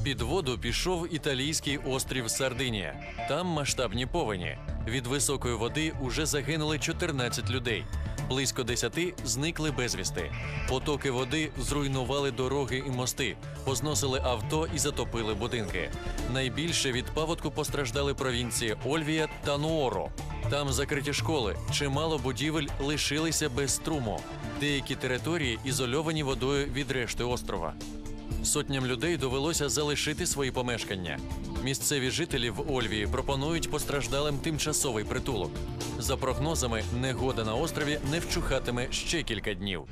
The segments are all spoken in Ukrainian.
Під воду пішов італійський острів Сардинія. Там масштабні повені. Від високої води уже загинули 14 людей. Близько 10 зникли безвісти. Потоки води зруйнували дороги і мости, позносили авто і затопили будинки. Найбільше від паводку постраждали провінції Ольвія та Нуоро. Там закриті школи, чимало будівель лишилися без струму. Деякі території ізольовані водою від решти острова. Сотням людей довелося залишити свої помешкання. Місцеві жителі в Ольвії пропонують постраждалим тимчасовий притулок. За прогнозами, негода на острові не вчухатиме ще кілька днів.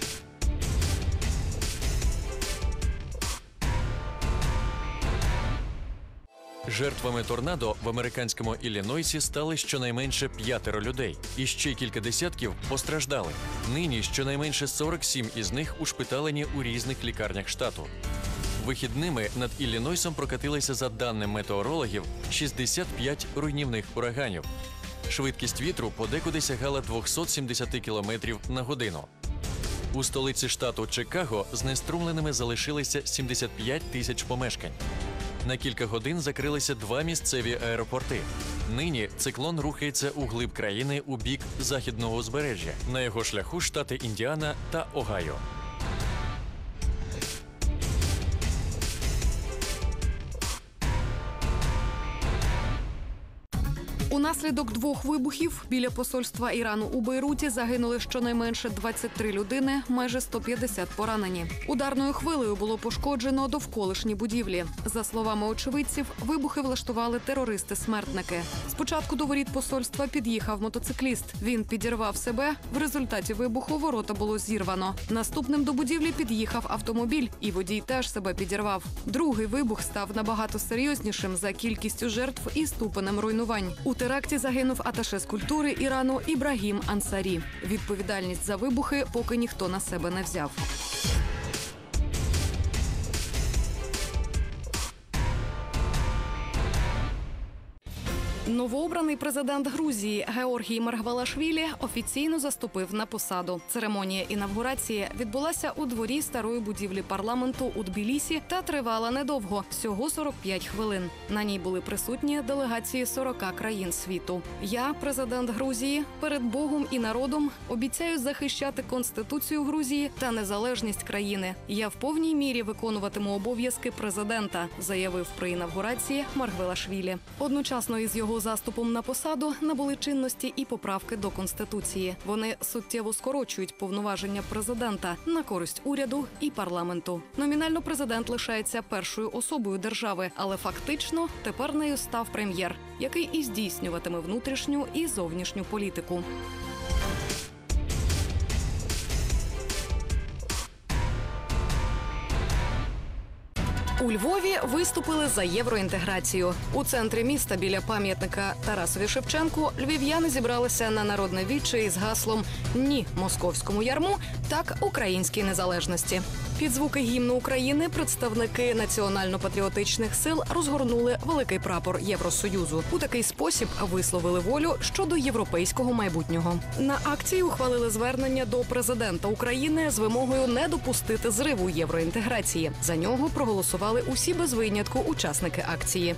Жертвами торнадо в американському Іллінойсі стали щонайменше 5 людей. І ще кілька десятків постраждали. Нині щонайменше 47 із них ушпиталені у різних лікарнях штату. Вихідними над Іллінойсом прокатилися, за даними метеорологів, 65 руйнівних ураганів. Швидкість вітру подекуди сягала 270 км на годину. У столиці штату Чикаго знеструмленими залишилися 75 тисяч помешкань. На кілька годин закрилися 2 місцеві аеропорти. Нині циклон рухається у глиб країни у бік західного узбережжя. На його шляху штати Індіана та Огайо. Унаслідок 2 вибухів біля посольства Ірану у Бейруті загинули щонайменше 23 людини, майже 150 поранені. Ударною хвилею було пошкоджено довколишні будівлі. За словами очевидців, вибухи влаштували терористи-смертники. Спочатку до воріт посольства під'їхав мотоцикліст. Він підірвав себе. В результаті вибуху ворота було зірвано. Наступним до будівлі під'їхав автомобіль, і водій теж себе підірвав. Другий вибух став набагато серйознішим за кількістю жертв і ступенем руйнувань. У теракті загинув аташе з культури Ірану Ібрагім Ансарі. Відповідальність за вибухи поки ніхто на себе не взяв. Новообраний президент Грузії Георгій Маргвелашвілі офіційно заступив на посаду. Церемонія інавгурації відбулася у дворі старої будівлі парламенту у Тбілісі та тривала недовго – всього 45 хвилин. На ній були присутні делегації 40 країн світу. Я, президент Грузії, перед Богом і народом обіцяю захищати Конституцію Грузії та незалежність країни. Я в повній мірі виконуватиму обов'язки президента, заявив при інавгурації Маргвелашвілі. Одночасно із його заступом на посаду набули чинності і поправки до Конституції. Вони суттєво скорочують повноваження президента на користь уряду і парламенту. Номінально президент лишається першою особою держави, але фактично тепер нею став прем'єр, який і здійснюватиме внутрішню і зовнішню політику. У Львові виступили за євроінтеграцію. У центрі міста біля пам'ятника Тарасові Шевченку львів'яни зібралися на народне віче із гаслом «Ні московському ярму, так українській незалежності». Під звуки гімну України представники національно-патріотичних сил розгорнули великий прапор Євросоюзу. У такий спосіб висловили волю щодо європейського майбутнього. На акції ухвалили звернення до президента України з вимогою не допустити зриву євроінтеграції. За нього проголосували усі без винятку учасники акції.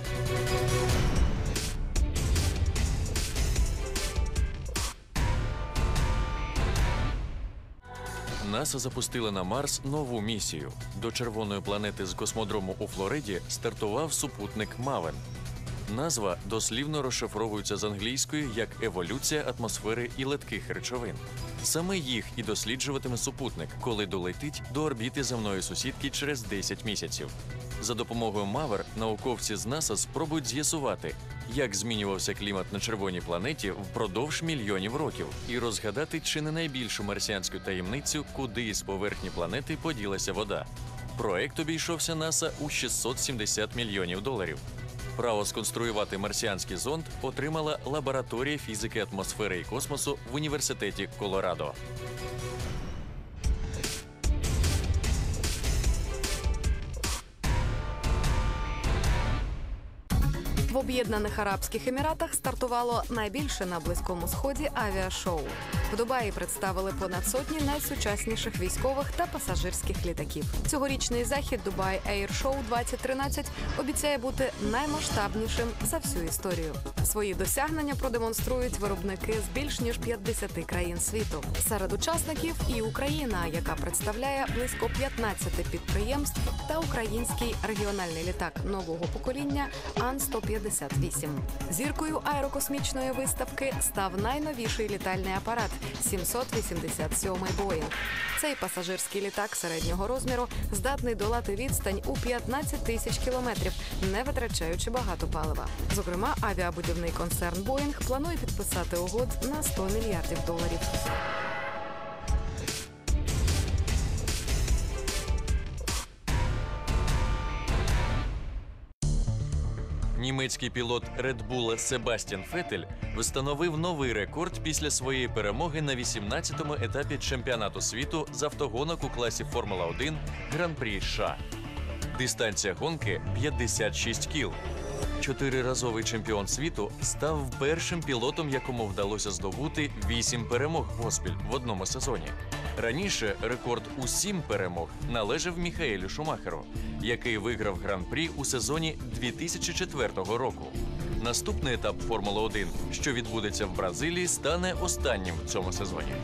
НАСА запустила на Марс нову місію. До червоної планети з космодрому у Флориді стартував супутник Мавен. Назва дослівно розшифровується з англійської як «еволюція атмосфери і легких речовин». Саме їх і досліджуватиме супутник, коли долетить до орбіти земної сусідки через 10 місяців. За допомогою Мавер науковці з НАСА спробують з'ясувати, як змінювався клімат на червоній планеті впродовж мільйонів років, і розгадати чи не найбільшу марсіанську таємницю, куди з поверхні планети поділася вода. Проект обійшовся НАСА у $670 мільйонів. Право сконструювати марсіанський зонд отримала лабораторія фізики атмосфери і космосу в університеті Колорадо. В Об'єднаних Арабських Еміратах стартувало найбільше на Близькому Сході авіашоу. В Дубаї представили понад сотні найсучасніших військових та пасажирських літаків. Цьогорічний захід Dubai Air Show 2013 обіцяє бути наймасштабнішим за всю історію. Свої досягнення продемонструють виробники з більш ніж 50 країн світу. Серед учасників і Україна, яка представляє близько 15 підприємств, та український регіональний літак нового покоління Ан-158. Зіркою аерокосмічної виставки став найновіший літальний апарат – 787-й Боїнг. Цей пасажирський літак середнього розміру здатний долати відстань у 15 тисяч кілометрів, не витрачаючи багато палива. Зокрема, авіабудівний концерн Боїнг планує підписати угод на $100 мільярдів. Німецький пілот Red Bull Себастьян Феттель встановив новий рекорд після своєї перемоги на 18-му етапі чемпіонату світу з автогонок у класі Формула-1 Гран-прі США. Дистанція гонки – 56 кіл. Чотириразовий чемпіон світу став першим пілотом, якому вдалося здобути 8 перемог поспіль в одному сезоні. Раніше рекорд у 7 перемог належав Міхаелю Шумахеру, який виграв Гран-прі у сезоні 2004 року. Наступний етап Формули-1, що відбудеться в Бразилії, стане останнім в цьому сезоні.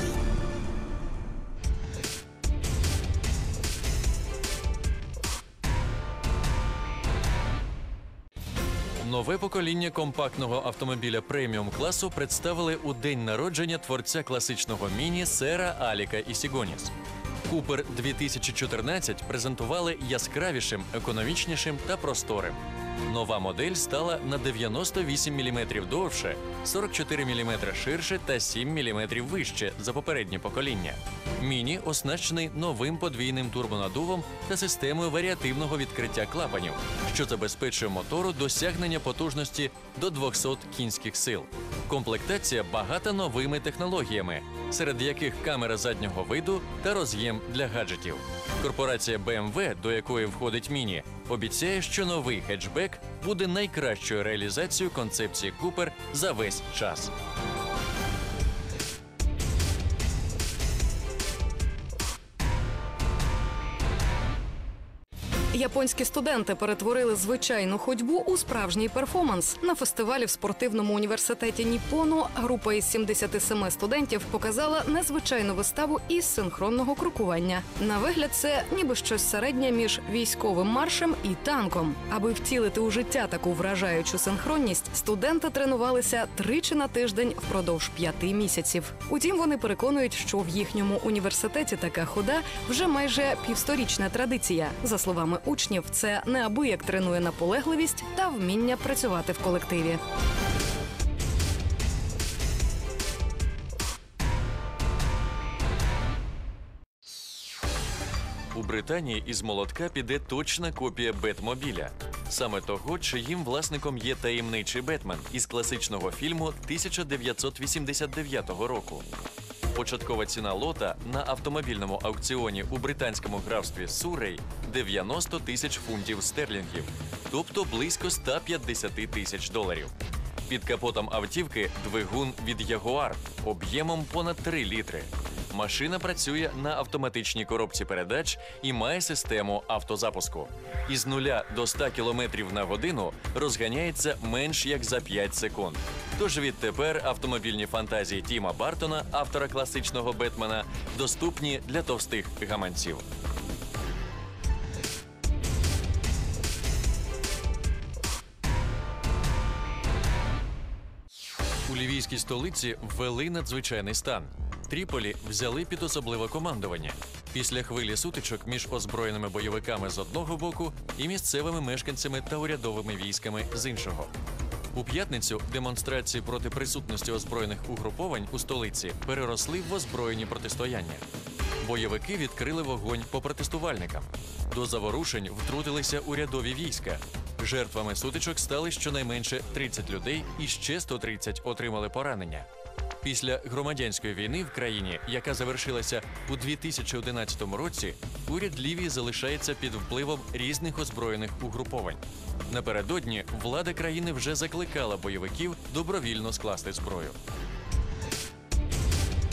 Нове покоління компактного автомобіля преміум-класу представили у день народження творця класичного міні сера Аліка Ісігоніс. Купер 2014 презентували яскравішим, економічнішим та просторим. Нова модель стала на 98 мм довше, 44 мм ширше та 7 мм вище за попереднє покоління. Міні оснащений новим подвійним турбонаддувом та системою варіативного відкриття клапанів, що забезпечує мотору досягнення потужності до 200 кінських сил. Комплектація багата новими технологіями, серед яких камера заднього виду та роз'єм для гаджетів. Корпорація BMW, до якої входить Міні, обіцяє, що новий хетчбек буде найкращою реалізацією концепції Купер за весь час. Японські студенти перетворили звичайну ходьбу у справжній перформанс. На фестивалі в спортивному університеті Ніппону група із 77 студентів показала незвичайну виставу із синхронного крокування. На вигляд це ніби щось середнє між військовим маршем і танком. Аби втілити у життя таку вражаючу синхронність, студенти тренувалися 3 на тиждень впродовж 5 місяців. Утім, вони переконують, що в їхньому університеті така хода вже майже півсторічна традиція. За словами учнів, це неабияк тренує наполегливість та вміння працювати в колективі. У Британії із молотка піде точна копія Бетмобіля. Саме того, чиїм власником є таємничий Бетмен із класичного фільму 1989 року. Початкова ціна лота на автомобільному аукціоні у британському графстві Суррей – 90 тисяч фунтів стерлінгів, тобто близько 150 тисяч доларів. Під капотом автівки двигун від Ягуар об'ємом понад 3 літри. Машина працює на автоматичній коробці передач і має систему автозапуску. Із 0 до 100 км на годину розганяється менш як за 5 секунд. Тож відтепер автомобільні фантазії Тіма Бартона, автора класичного Бетмена, доступні для товстих гаманців. У лівійській столиці ввели надзвичайний стан. Тріполі взяли під особливе командування. Після хвилі сутичок між озброєними бойовиками з одного боку і місцевими мешканцями та урядовими військами з іншого. У п'ятницю демонстрації проти присутності озброєних угруповань у столиці переросли в озброєні протистояння. Бойовики відкрили вогонь по протестувальникам. До заворушень втрутилися урядові війська. Жертвами сутичок стали щонайменше 30 людей і ще 130 отримали поранення. Після громадянської війни в країні, яка завершилася у 2011 році, уряд Лівії залишається під впливом різних озброєних угруповань. Напередодні влада країни вже закликала бойовиків добровільно скласти зброю.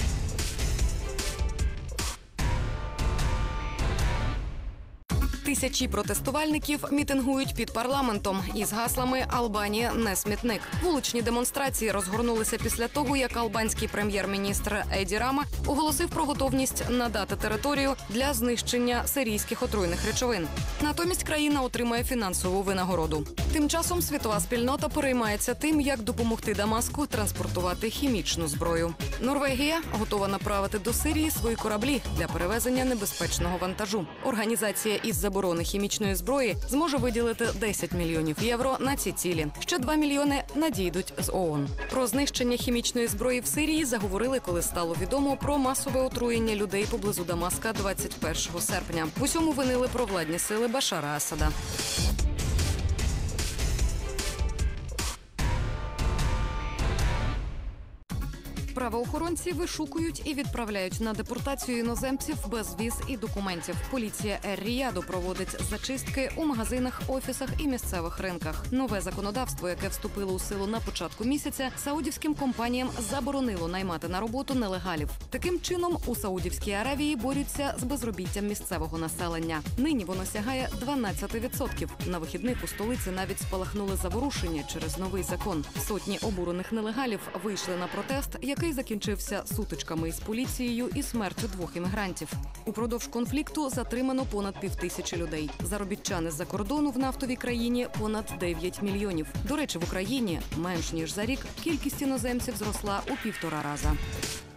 Тисячі протестувальників мітингують під парламентом із гаслами «Албанія – не смітник». Вуличні демонстрації розгорнулися після того, як албанський прем'єр-міністр Еді Рама оголосив про готовність надати територію для знищення сирійських отруйних речовин. Натомість країна отримає фінансову винагороду. Тим часом світова спільнота переймається тим, як допомогти Дамаску транспортувати хімічну зброю. Норвегія готова направити до Сирії свої кораблі для перевезення небезпечного вантажу. Організація із заборони хімічної зброї зможе виділити 10 мільйонів євро на ці цілі. Ще 2 мільйони надійдуть з ООН. Про знищення хімічної зброї в Сирії заговорили, коли стало відомо про масове отруєння людей поблизу Дамаска 21 серпня. В усьому винили провладні сили Башара Асада. Правоохоронці вишукують і відправляють на депортацію іноземців без віз і документів. Поліція Ер-Ріяду проводить зачистки у магазинах, офісах і місцевих ринках. Нове законодавство, яке вступило у силу на початку місяця, саудівським компаніям заборонило наймати на роботу нелегалів. Таким чином, у Саудівській Аравії борються з безробіттям місцевого населення. Нині воно сягає 12%. На вихідних у столиці навіть спалахнули заворушення через новий закон. Сотні обурених нелегалів вийшли на протест, який закінчився сутичками із поліцією і смертю 2 іммігрантів. Упродовж конфлікту затримано понад 5000 людей. Заробітчани з-за кордону в нафтовій країні понад 9 мільйонів. До речі, в Україні менш ніж за рік кількість іноземців зросла у 1,5 рази.